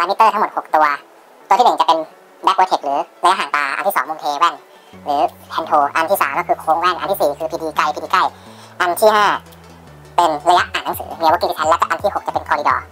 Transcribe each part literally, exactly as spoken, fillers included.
มิเตอร์ทั้งหมดหกตัวตัวที่หนึ่งจะเป็นแบ็กเวอร์เทคหรือระยะห่างตาอันที่สองมุมเทแว่นหรือแฮนด์โทอันที่สามก็คือโค้งแว่นอันที่สี่คือพีดีไกลพีดีใกล้อันที่ห้าเป็นระยะอ่านหนังสือเนียร์เวิร์กิ้งดิสแทนซ์และก็อันที่หกจะเป็นคอริดอร์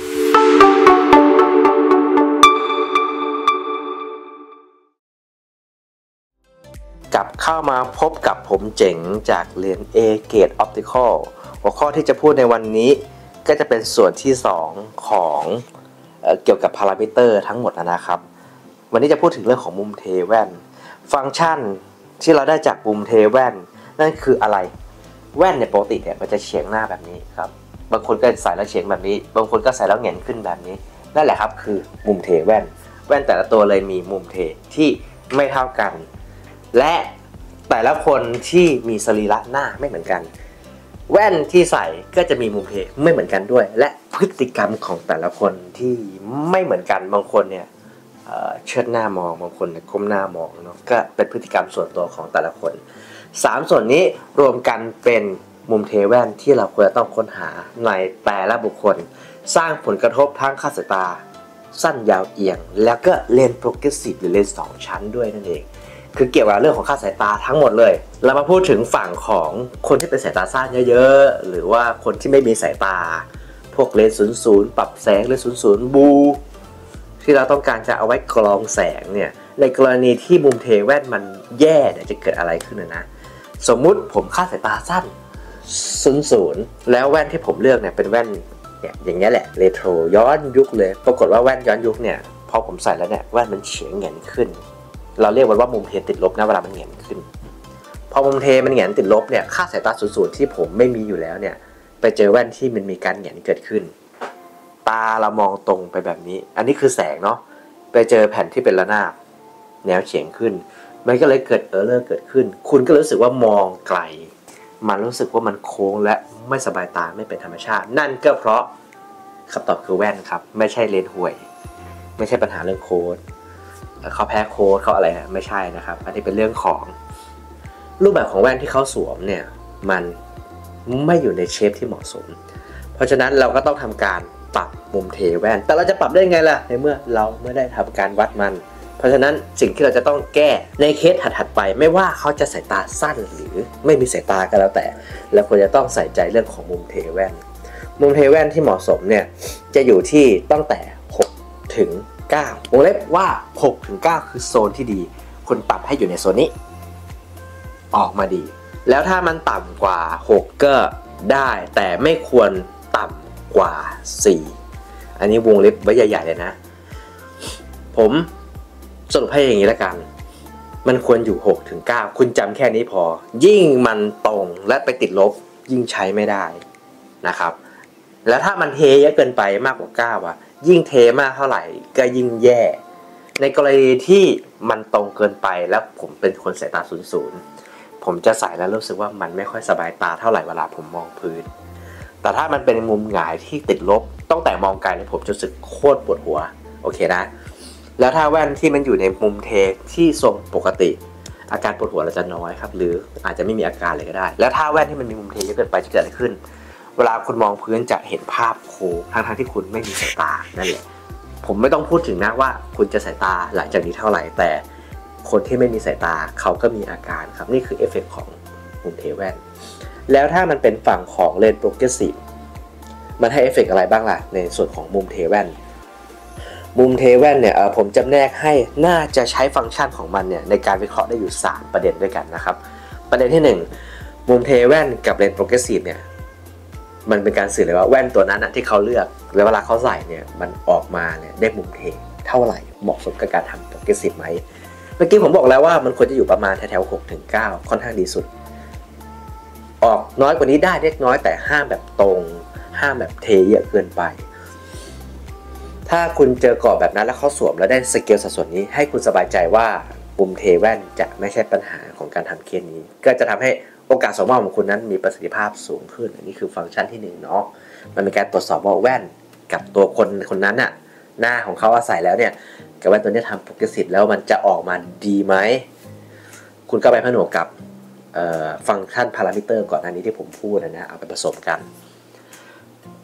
กลับเข้ามาพบกับผมเจ๋งจากเรียน A Grade Optical หัวข้อที่จะพูดในวันนี้ก็จะเป็นส่วนที่สองของเอ่อเกี่ยวกับพารามิเตอร์ทั้งหมดนะครับวันนี้จะพูดถึงเรื่องของมุมเทแว่นฟังก์ชันที่เราได้จากมุมเทแว่นนั่นคืออะไรแว่นในปกติเนี่ยมันจะเฉียงหน้าแบบนี้ครับบางคนก็ใส่แล้วเฉียงแบบนี้บางคนก็ใส่แล้วแหงนขึ้นแบบนี้นั่นแหละครับคือมุมเทแว่นแว่นแต่ละตัวเลยมีมุมเทที่ไม่เท่ากันและแต่ละคนที่มีสรีระหน้าไม่เหมือนกันแว่นที่ใส่ก็จะมีมุมเทไม่เหมือนกันด้วยและพฤติกรรมของแต่ละคนที่ไม่เหมือนกันบางคนเนี่ยเชิดหน้ามองบางคนเนี่ยก้มหน้ามองเนาะก็เป็นพฤติกรรมส่วนตัวของแต่ละคนสามส่วนนี้รวมกันเป็นมุมเทแว่นที่เราควรจะต้องค้นหาในแต่ละบุคคลสร้างผลกระทบทั้งค่าสายตาสั้นยาวเอียงแล้วก็เลนส์โปรเกรสซีฟหรือเลนส์สองชั้นด้วยนั่นเองคือเกี่ยวกับเรื่องของค่าสายตาทั้งหมดเลยเรามาพูดถึงฝั่งของคนที่เป็นสายตาสั้นเยอะๆหรือว่าคนที่ไม่มีสายตาพวกเลนส์ศูนย์ศูนย์ปรับแสงเลนส์ศูนย์ศูนย์บูที่เราต้องการจะเอาไว้กรองแสงเนี่ยในกรณีที่มุมเทแว่นมันแย่เนี่ยจะเกิดอะไรขึ้นนะสมมุติผมค่าสายตาสั้นศูนย์ศูนย์แล้วแว่นที่ผมเลือกเนี่ยเป็นแว่นเนี่ยอย่างเงี้ยแหละเรโทรย้อนยุคเลยปรากฏว่าแว่นย้อนยุคเนี่ยพอผมใส่แล้วเนี่ยแว่นมันเฉียงแหงนขึ้นเราเรียกว่ามุมเทติดลบนะเวลามันแหงนขึ้นพอมุมเทมันแหงนติดลบเนี่ยค่าสายตาศูนย์ศูนย์ที่ผมไม่มีอยู่แล้วเนี่ยไปเจอแว่นที่มันมีการแหงนเกิดขึ้นตาเรามองตรงไปแบบนี้อันนี้คือแสงเนาะไปเจอแผ่นที่เป็นระนาบแนวเฉียงขึ้นมันก็เลยเกิดเออร์เลอร์เกิดขึ้นคุณก็รู้สึกว่ามองไกลมันรู้สึกว่ามันโค้งและไม่สบายตาไม่เป็นธรรมชาตินั่นก็เพราะคำตอบคือแว่นครับไม่ใช่เลนส์ห่วยไม่ใช่ปัญหาเรื่องโค้ดเขาแพ้โค้ดเขาอะไรไม่ใช่นะครับอันนี้เป็นเรื่องของรูปแบบของแว่นที่เขาสวมเนี่ยมันไม่อยู่ในเชฟที่เหมาะสมเพราะฉะนั้นเราก็ต้องทำการปรับมุมเทแว่นแต่เราจะปรับได้ไงล่ะในเมื่อเราไม่ได้ทำการวัดมันเพราะฉะนั้นสิ่งที่เราจะต้องแก้ในเคสถัดๆไปไม่ว่าเขาจะสายตาสั้นหรือไม่มีสายตาก็แล้วแต่เราควรจะต้องใส่ใจเรื่องของมุมเทแว่นมุมเทแว่นที่เหมาะสมเนี่ยจะอยู่ที่ตั้งแต่หกถึงเก้าวงเล็บว่าหกถึงเก้าคือโซนที่ดีคุณปรับให้อยู่ในโซนนี้ออกมาดีแล้วถ้ามันต่ำกว่าหกก็ได้แต่ไม่ควรต่ำกว่าสี่อันนี้วงเล็บไว้ใหญ่ๆเลยนะผมสรุปให้อย่างนี้ละกันมันควรอยู่หกถึงเก้าคุณจำแค่นี้พอยิ่งมันตรงและไปติดลบยิ่งใช้ไม่ได้นะครับแล้วถ้ามันเทเยอะเกินไปมากกว่าเก้าอ่ะยิ่งเทมากเท่าไหร่ก็ยิ่งแย่ในกรณีที่มันตรงเกินไปแล้วผมเป็นคนสายตาศูนย์ศูนย์ผมจะใส่แล้วรู้สึกว่ามันไม่ค่อยสบายตาเท่าไหร่เวลาผมมองพื้นแต่ถ้ามันเป็นมุมหงายที่ติดลบตั้งแต่มองไกลเลยผมจะรู้สึกโคตรปวดหัวโอเคนะแล้วถ้าแว่นที่มันอยู่ในมุมเทที่ทรงปกติอาการปวดหัวเราจะน้อยครับหรืออาจจะไม่มีอาการเลยก็ได้แล้วถ้าแว่นที่มันมีมุมเทเยอะเกินไปจะเกิดอะไรขึ้นเวลาคุณมองพื้นจะเห็นภาพโค้งทั้งๆที่คุณไม่มีสายตานั่นแหละผมไม่ต้องพูดถึงนะว่าคุณจะสายตาหลังจากนี้เท่าไหร่แต่คนที่ไม่มีสายตาเขาก็มีอาการครับนี่คือเอฟเฟกต์ของมุมเทแว่นแล้วถ้ามันเป็นฝั่งของเลนส์โปรเกรสซีฟมันให้เอฟเฟกต์อะไรบ้างล่ะในส่วนของมุมเทแว่นมุมเทแว่นเนี่ยผมจำแนกให้น่าจะใช้ฟังก์ชันของมันเนี่ยในการวิเคราะห์ได้อยู่สามประเด็นด้วยกันนะครับประเด็นที่หนึ่งมุมเทแว่นกับเลนส์โปรเกรสซีฟเนี่ยมันเป็นการสื่อเลยว่าแว่นตัวนั้นที่เขาเลือกแล้วเวลาเขาใส่เนี่ยมันออกมาเนี่ยได้มุมเทเท่าไหร่เหมาะสมกับการทำโปรเกรสซีฟไหมเมื่อกี้ผมบอกแล้วว่ามันควรจะอยู่ประมาณแถวๆหกถึงเก้าค่อนข้างดีสุดออกน้อยกว่านี้ได้เล็กน้อยแต่ห้ามแบบตรงห้ามแบบเทเยอะเกินไปถ้าคุณเจอกรอบแบบนั้นแล้วเขาสวมแล้วได้สเกลสัดส่วนนี้ให้คุณสบายใจว่ามุมเทแว่นจะไม่ใช่ปัญหาของการทำเคสนี้ก็จะทำให้โอกาสสมมติของคุณนั้นมีประสิทธิภาพสูงขึ้นอันนี้คือฟังก์ชันที่หนึ่งเนาะมันเป็นการตรวจสอบว่าแว่นกับตัวคนคนนั้นน่ะหน้าของเขาใส่แล้วเนี่ยกับแว่นตัวนี้ทำโปรเกรสซีฟแล้วมันจะออกมาดีไหมคุณก็ไปผนวกกับฟังก์ชันพารามิเตอร์ก่อนอันนี้ที่ผมพูดนะนะเอาไปผสมกัน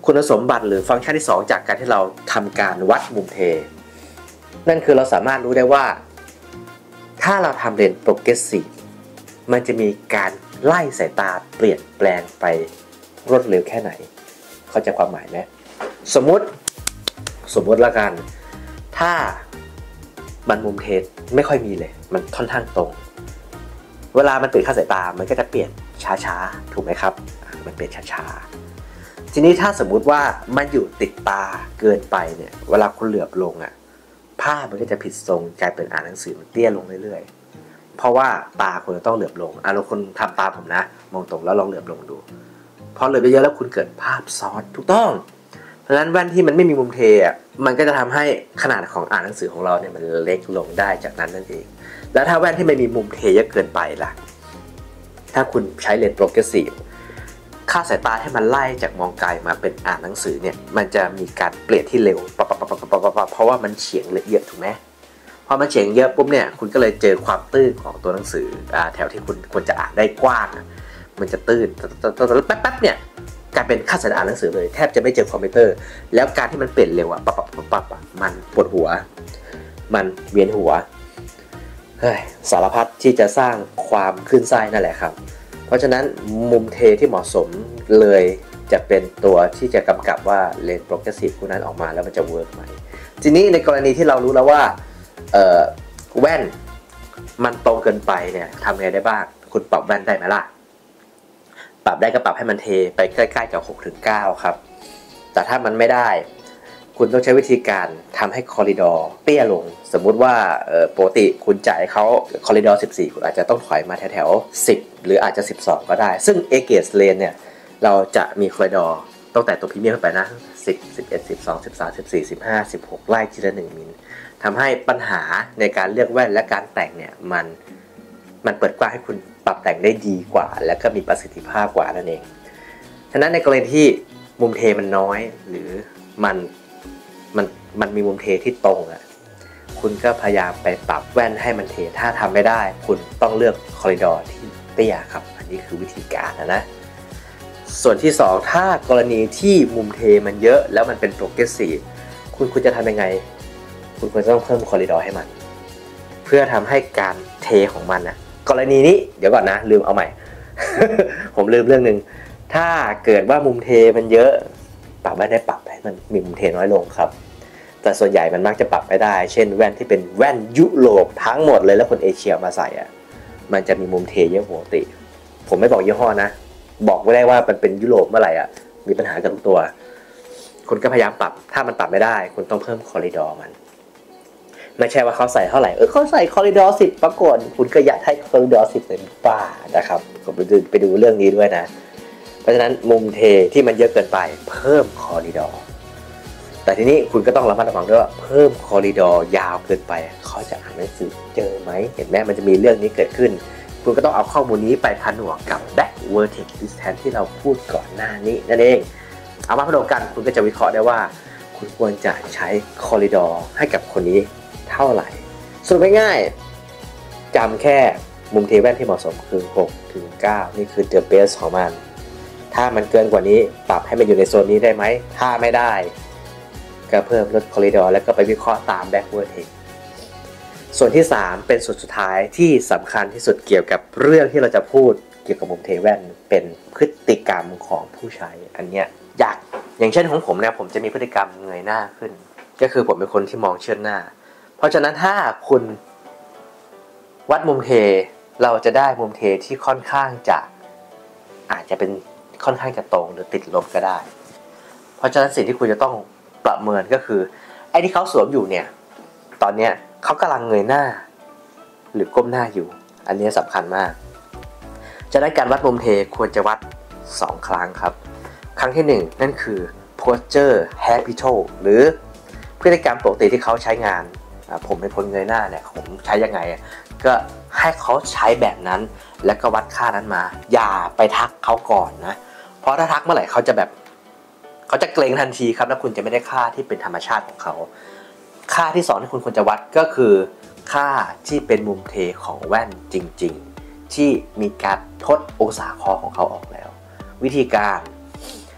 คุณสมบัติหรือฟังก์ชันที่สองจากการที่เราทำการวัดมุมเทนั่นคือเราสามารถรู้ได้ว่าถ้าเราทำเลนส์โปรเกรสซีฟมันจะมีการไล่สายตาเปลี่ยนแปลงไปรวดเร็วแค่ไหนเข้าใจความหมายไหมสมมุติสมมุติละกันถ้ามันมุมเทไม่ค่อยมีเลยมันค่อนข้างตรงเวลามันเปลี่ยนค่าสายตามันก็จะเปลี่ยนช้าๆถูกไหมครับมันเปลี่ยนช้าๆทีนี้ถ้าสมมุติว่ามันอยู่ติดตาเกินไปเนี่ยเวลาคุณเหลือบลงอ่ะภาพมันก็จะผิดทรงกลายเป็นอ่านหนังสือมันเตี้ยลงเรื่อยๆเพราะว่าตาคุณจะต้องเหลือบลงอ่ะเราคนทำตามผมนะมองตรงแล้วลองเหลือบลงดูพอเหลือบเยอะๆแล้วคุณเกิดภาพซ้อนถูกต้องเพราะฉะนั้นแว่นที่มันไม่มีมุมเทอ่ะมันก็จะทำให้ขนาดของอ่านหนังสือของเราเนี่ยมันเล็กลงได้จากนั้นนั่นเองแล้วถ้าแว่นที่ไม่มีมุมเทเยอะเกินไปล่ะถ้าคุณใช้เลนส์โปรเกรสซีฟค่าสายตาให้มันไล่จากมองไกลมาเป็นอ่านหนังสือเนี่ยมันจะมีการเปลี่ยนที่เร็วปะปะปะปะปะปะเพราะว่ามันเฉียงเยอะถูกไหมพอมันเฉียงเยอะปุ๊บเนี่ยคุณก็เลยเจอความตื้นของตัวหนังสืออ่าแถวที่คุณควรจะอ่านได้กว้างมันจะตื้นแป๊บๆเนี่ยกลายเป็นค่าสายตาอ่านหนังสือเลยแทบจะไม่เจอคอมพิวเตอร์แล้วการที่มันเปลี่ยนเร็วอะปะปะปะปะปะมันปวดหัวมันเวียนหัวเฮ้ยสารพัดที่จะสร้างความคลื่นไส้นั่นแหละครับเพราะฉะนั้นมุมเทที่เหมาะสมเลยจะเป็นตัวที่จะกำกับว่าเลนส์โปรเกรสซีฟคู่นั้นออกมาแล้วมันจะเวิร์กไหมทีนี้ในกรณีที่เรารู้แล้วว่าเอ่อแว่นมันตรงเกินไปเนี่ยทำไงได้บ้างคุณปรับแว่นได้ไหมล่ะปรับได้ก็ปรับให้มันเทไปใกล้ๆกับ หกถึงเก้า ครับแต่ถ้ามันไม่ได้คุณต้องใช้วิธีการทำให้คอริดอร์เตี้ยลงสมมุติว่าปกติคุณจ่ายเขาคอริดอร์สิบสี่คุณอาจจะต้องถอยมาแถวๆสิบหรืออาจจะสิบสองก็ได้ซึ่ง A Gauge Lens เนี่ยเราจะมีคอริดอร์ตั้งแต่ตัวพรีเมียมขึ้นไปนะสิบ สิบเอ็ด สิบสอง สิบสาม สิบสี่ สิบห้า สิบหกไล่ทีละหนึ่งมิลทำให้ปัญหาในการเลือกแว่นและการแต่งเนี่ยมันมันเปิดกว้างให้คุณปรับแต่งได้ดีกว่าและก็มีประสิทธิภาพกว่านั่นเองฉะนั้นในกรณีที่มุมเทมันน้อยหรือมันมันมันมีมุมเทที่ตรงอ่ะคุณก็พยายามไปปรับแว่นให้มันเทถ้าทำไม่ได้คุณต้องเลือกคอริดอร์ที่เตี้ยครับอันนี้คือวิธีการนะนะส่วนที่สองถ้ากรณีที่มุมเทมันเยอะแล้วมันเป็นโปรเกรสซีฟคุณคุณจะทำยังไงคุณควรจะต้องเพิ่มคอริดอร์ให้มันเพื่อทำให้การเทของมันนะกรณีนี้เดี๋ยวก่อนนะลืมเอาใหม่ ผมลืมเรื่องนึงถ้าเกิดว่ามุมเทมันเยอะปรับไม่ได้ปรับให้มันมีมุมเทน้อยลงครับแต่ส่วนใหญ่มันมักจะปรับไม่ได้เช่นแว่นที่เป็นแว่นยุโรปทั้งหมดเลยแล้วคนเอเชียมาใส่อ่ะมันจะมีมุมเทเยอะปกติผมไม่บอกยี่ห้อนะบอกไม่ได้ว่ามันเป็นยุโรปเมื่อไหร่อ่ะมีปัญหากับทุกตัวคุณก็พยายามปรับถ้ามันปรับไม่ได้คุณต้องเพิ่มคอริดอร์มันไม่ใช่ว่าเขาใส่เท่าไหร่เออเขาใส่คอริดอร์สิบปรากฏคุณก็ยัดให้คอริดอร์สิบเลยบ้านะครับผมไปดูไปดูเรื่องนี้ด้วยนะเพราะฉะนั้นมุมเทที่มันเยอะเกินไปเพิ่มคอริดอร์แต่ทีนี้คุณก็ต้องระมัดระวังด้วยว่าเพิ่มคอริดอร์ยาวเกินไปเขาจะอ่านหนังสือเจอไหมเห็นไหมมันจะมีเรื่องนี้เกิดขึ้นคุณก็ต้องเอาข้อมูลนี้ไปผนวกกับ back vertex distance ที่เราพูดก่อนหน้านี้นั่นเองเอามาผนวกกันคุณก็จะวิเคราะห์ได้ว่าคุณควรจะใช้คอริดอร์ให้กับคนนี้เท่าไหร่สรุปง่ายๆจำแค่มุมเทแว่นที่เหมาะสมคือ หกถึงเก้า นี่คือ the best ของมันถ้ามันเกินกว่านี้ปรับให้มันอยู่ในโซนนี้ได้ไหมถ้าไม่ได้ก็เพิ่มลดคอริดอร์แล้วก็ไปวิเคราะห์ตาม back vertex ส่วนที่สามเป็นส่วนสุดท้ายที่สำคัญที่สุดเกี่ยวกับเรื่องที่เราจะพูดเกี่ยวกับมุมเทแว่นเป็นพฤติกรรมของผู้ใช้อันเนี้ยอยากอย่างเช่นของผมเนี่ยผมจะมีพฤติกรรมเงยหน้าขึ้นก็คือผมเป็นคนที่มองเชิดหน้าเพราะฉะนั้นถ้าคุณวัดมุมเทเราจะได้มุมเทที่ค่อนข้างจะอาจจะเป็นค่อนข้างจะตรงหรือติดลบก็ได้เพราะฉะนั้นสิ่งที่คุณจะต้องประเมินก็คือไอ้ที่เขาสวมอยู่เนี่ยตอนเนี้ยเขากำลังเงยหน้าหรือก้มหน้าอยู่อันนี้สำคัญมากจะได้การวัดมุมเทควรจะวัดสองครั้งครับครั้งที่หนึ่งนั่นคือ posture habitual หรือพฤติกรรมปกติที่เขาใช้งานผมเป็นคนเงยหน้าเนี่ยผมใช้ยังไงก็ให้เขาใช้แบบนั้นแล้วก็วัดค่านั้นมาอย่าไปทักเขาก่อนนะเพราะถ้าทักเมื่อไหร่เขาจะแบบเขาจะเกรงทันทีครับแล้วคุณจะไม่ได้ค่าที่เป็นธรรมชาติของเขาค่าที่สองที่คุณควรจะวัดก็คือค่าที่เป็นมุมเทของแว่นจริงๆที่มีการทดองศาคอของเขาออกแล้ววิธีการ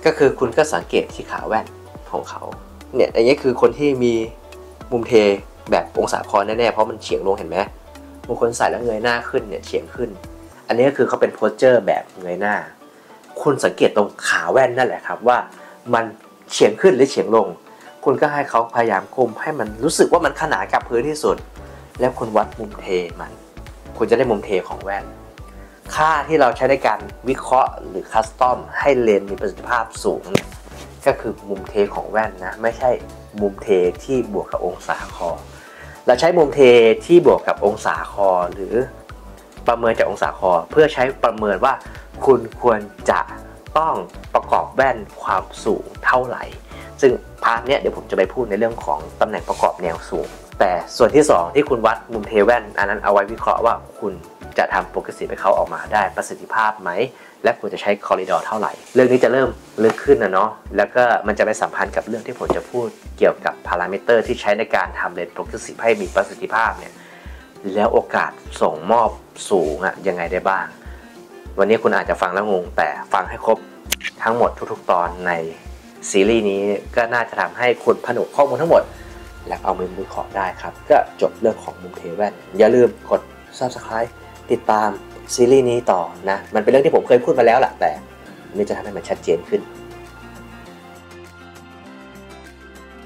ก็คือคุณก็สังเกตที่ขาแว่นของเขาเนี่ยอันนี้คือคนที่มีมุมเทแบบองศาคอแน่ๆเพราะมันเฉียงลงเห็นไหมบางคนใส่แล้วเงยหน้าขึ้นเนี่ยเฉียงขึ้นอันนี้ก็คือเขาเป็นโพสเจอร์แบบเงยหน้าคุณสังเกตตรงขาแว่นนั่นแหละครับว่ามันเฉียงขึ้นหรือเฉียงลงคุณก็ให้เขาพยายามก้มให้มันรู้สึกว่ามันขนานกับพื้นที่สุดแล้วคุณวัดมุมเทมันคุณจะได้มุมเทของแว่นค่าที่เราใช้ในการวิเคราะห์หรือคัสตอมให้เลนส์มีประสิทธิภาพสูงเนี่ยก็คือมุมเทของแว่นนะไม่ใช่มุมเทที่บวกกับองศาคอเราใช้มุมเทที่บวกกับองศาคอหรือประเมินจากองศาคอเพื่อใช้ประเมินว่าคุณควรจะต้องประกอบแว่นความสูงเท่าไหร่ซึ่งพาร์ทเนี้ยเดี๋ยวผมจะไปพูดในเรื่องของตำแหน่งประกอบแนวสูงแต่ส่วนที่สองที่คุณวัดมุมเทแว่นอันนั้นเอาไว้วิเคราะห์ว่าคุณจะทำโปรเกรสซีฟให้เขาออกมาได้ประสิทธิภาพไหมและควรจะใช้คอริดอร์เท่าไหร่เรื่องนี้จะเริ่มลึกขึ้นนะเนาะแล้วก็มันจะไปสัมพันธ์กับเรื่องที่ผมจะพูดเกี่ยวกับพารามิเตอร์ที่ใช้ในการทำเลนส์โปรเกรสซีฟให้มีประสิทธิภาพเนี่ยแล้วโอกาสส่งมอบสูงอะยังไงได้บ้างวันนี้คุณอาจจะฟังแล้วงงแต่ฟังให้ครบทั้งหมดทุกๆตอนในซีรีส์นี้ก็น่าจะทำให้คุณผนวกข้อมูลทั้งหมดและเอามือวิเคราะห์ได้ครับก็จบเรื่องของมุมเทแว่นอย่าลืมกด ซับสไครบ์ ติดตามซีรีส์นี้ต่อนะมันเป็นเรื่องที่ผมเคยพูดมาแล้วแหละแต่นี่จะทำให้มันชัดเจนขึ้น